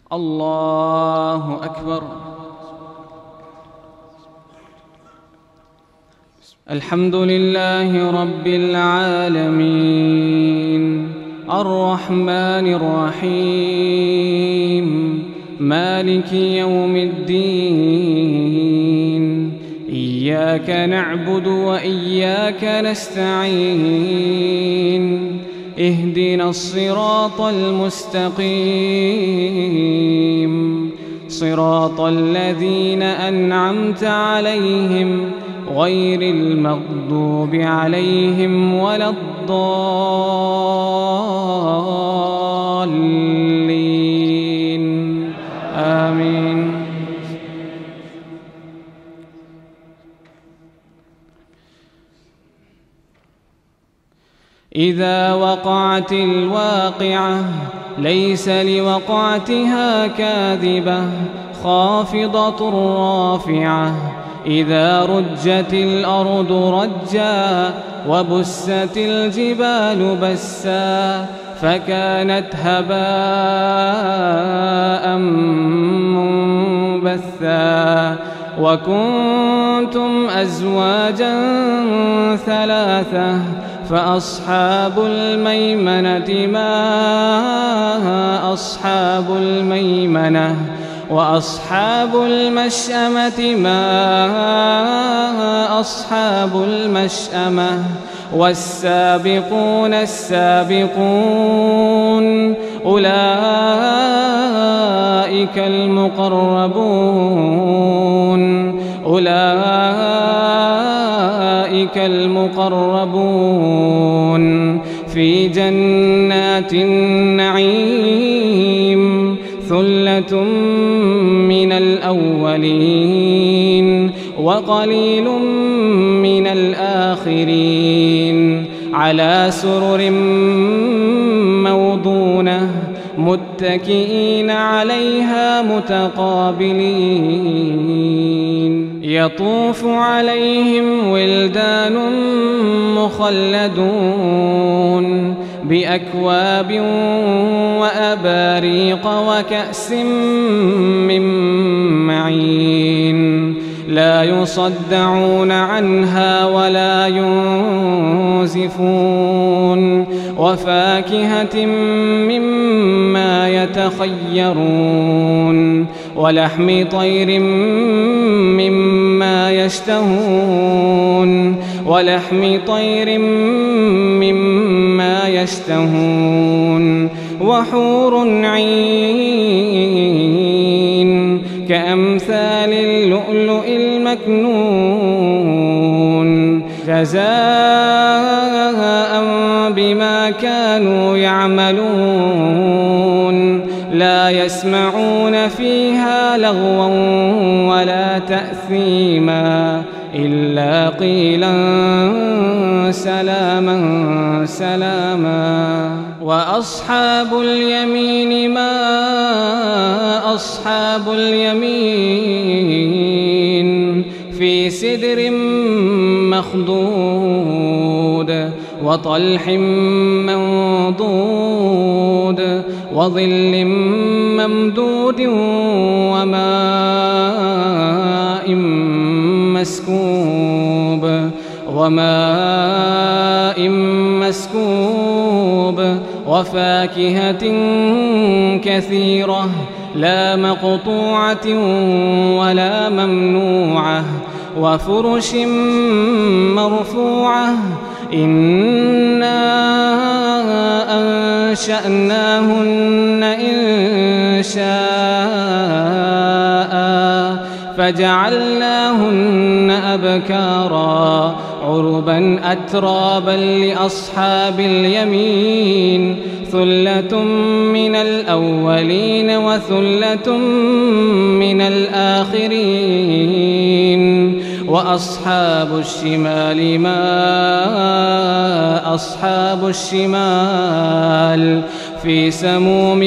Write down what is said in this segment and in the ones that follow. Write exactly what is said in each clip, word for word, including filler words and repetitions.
الله أكبر. الحمد لله رب العالمين الرحمن الرحيم مالك يوم الدين إياك نعبد وإياك نستعين اهدنا الصراط المستقيم صراط الذين أنعمت عليهم غير المغضوب عليهم ولا الضالين آمين. إذا وقعت الواقعة ليس لوقعتها كاذبة خافضة رافعة إذا رجت الأرض رجا وبست الجبال بسا فكانت هباء منبثا وكنتم أزواجا ثلاثة فأصحاب الميمنة ما أصحاب الميمنة وأصحاب المشأمة ما أصحاب المشأمة والسابقون السابقون أولئك المقربون أولئك المقربون في جنات النعيم ثلة من الأولين وقليل من الآخرين على سرر موضونة متكئين عليها متقابلين يطوف عليهم ولدان مخلدون بأكواب وأباريق وكأس من معين لا يصدعون عنها ولا ينزفون وفاكهة مما يتخيرون ولحم طير مما يشتهون ولحم طير مما يشتهون وحور عين كأمثال اللؤلؤ المكنون جزاء بما كانوا يعملون لا يسمعون فيها لغوا ولا تأثيما إلا قيلا سلاما سلاما. وأصحاب اليمين ما أصحاب اليمين في سدر مخضود وطلح منضود وظل ممدود وماء مسكوب وماء مسكوب وفاكهة كثيرة لا مقطوعة ولا ممنوعة وفرش مرفوعة إنا أنشأناهن إن شاء فجعلناهن أبكارا عربا أترابا لأصحاب اليمين ثلة من الأولين وثلة من الآخرين. وأصحاب الشمال ما أصحاب الشمال في سموم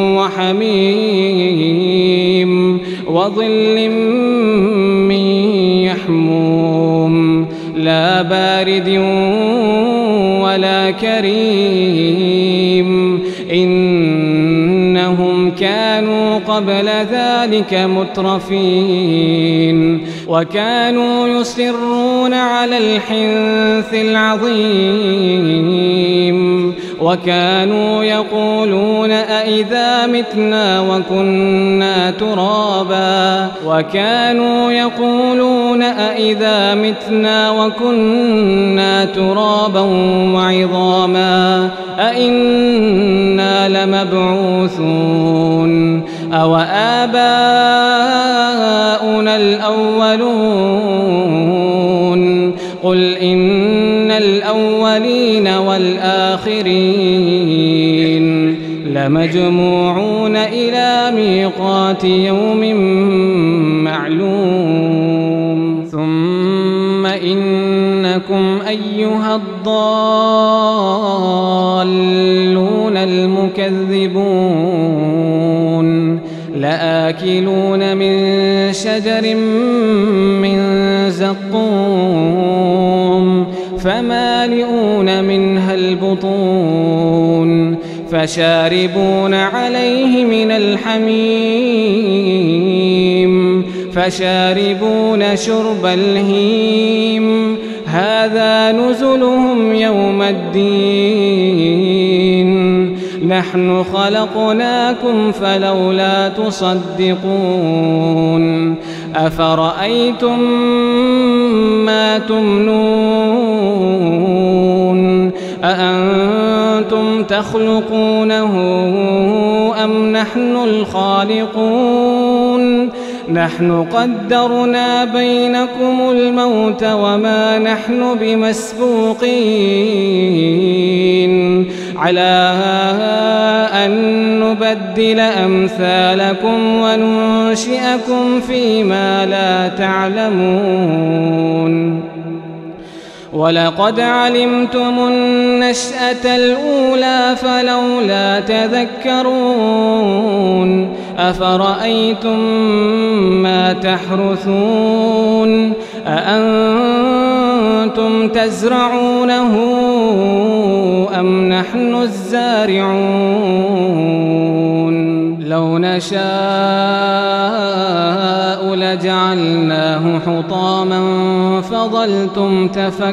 وحميم وظل من يحموم لا بارد ولا كريم إنهم كانوا كانوا قبل ذلك مترفين وكانوا يصرون على الحنث العظيم وكانوا يقولون أئذا متنا وكنا ترابا وكانوا يقولون أئذا متنا وكنا ترابا وعظاما أئنا لمبعوثون أو آباؤنا الأولون قل إن الأولين والآخرين لمجموعون إلى ميقات يوم معلوم ثم إنكم أيها الضالون المكذبون لآكلون من شجر من زقوم فمالئون منها البطون فشاربون عليه من الحميم فشاربون شرب الهيم هذا نزلهم يوم الدين نحن خلقناكم فلولا تصدقون أفرأيتم ما تمنون أأنتم تخلقونه أم نحن الخالقون نحن قدرنا بينكم الموت وما نحن بمسبوقين على أن نبدل أمثالكم وننشئكم فيما لا تعلمون ولقد علمتم النشأة الأولى فلولا تذكرون أفرأيتم ما تحرثون أأنتم تزرعونه أم نحن الزارعون لو نشاء لجعلناه حطاما فظلتم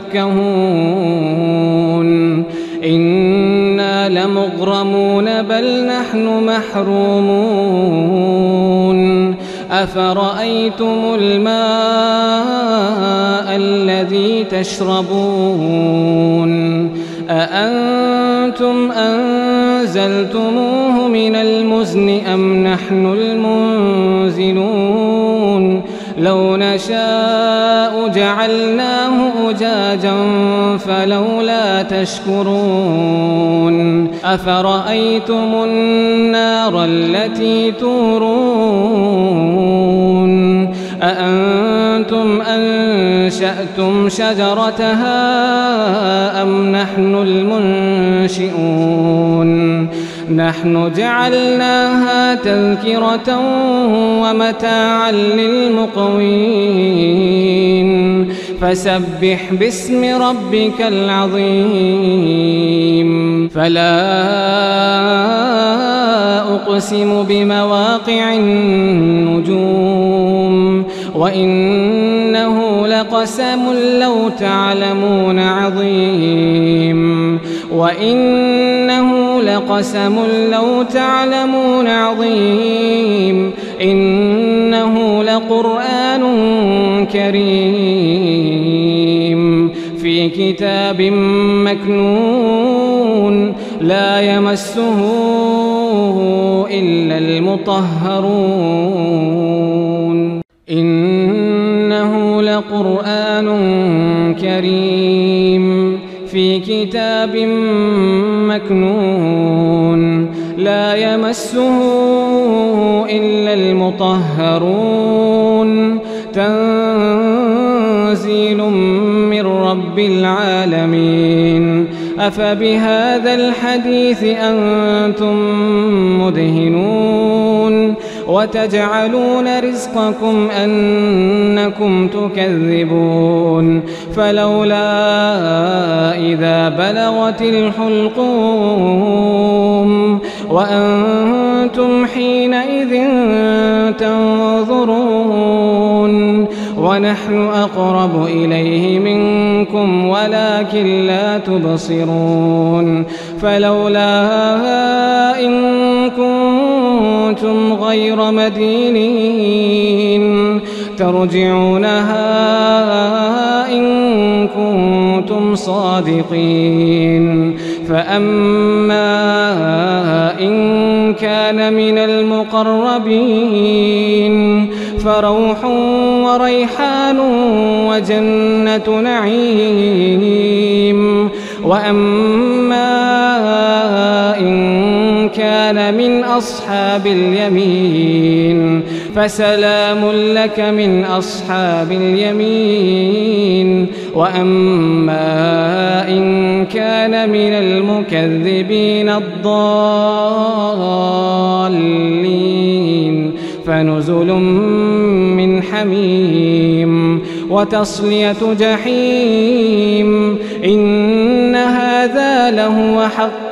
تفكهون إنا لمغرمون بل نحن محرومون أفرأيتم الماء الذي تشربون أأنتم أنزلتموه من المزن أم نحن المنزلون لو نشاء جعلناه أجاجا فلولا تشكرون أفرأيتم النار التي تورون أأنتم أنشأتم شجرتها أم نحن المنشئون نحن جعلناها تذكرة ومتاعا للمقوين فسبح باسم ربك العظيم فلا أقسم بمواقع النجوم وإنه لقسم لو تعلمون عظيم وإنه لقسم لو تعلمون عظيم إنه لقرآن كريم في كتاب مكنون لا يمسه إلا المطهرون إنه لقرآن كريم في كتاب مكنون لا يمسه إلا المطهرون تنزيل من رب العالمين أفبهذا الحديث أنتم مدهنون وتجعلون رزقكم أنكم تكذبون فلولا إذا بلغت الحلقوم وأنتم وأنتم حينئذ تنظرون ونحن أقرب إليه منكم ولكن لا تبصرون فلولا إن كنتم غير مدينين ترجعونها إن كنتم صادقين فأما إن كان من المقربين فروح وريحان وجنة نعيم وأما إن كان من أصحاب اليمين فسلام لك من أصحاب اليمين وأما إن كان من المكذبين الضالين فنزل من حميم وتصلية جحيم إن هذا لهو حق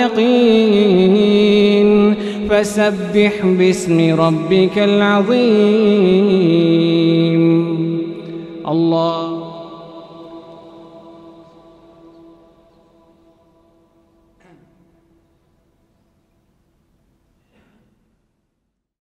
اليقين فسبح باسم ربك العظيم الله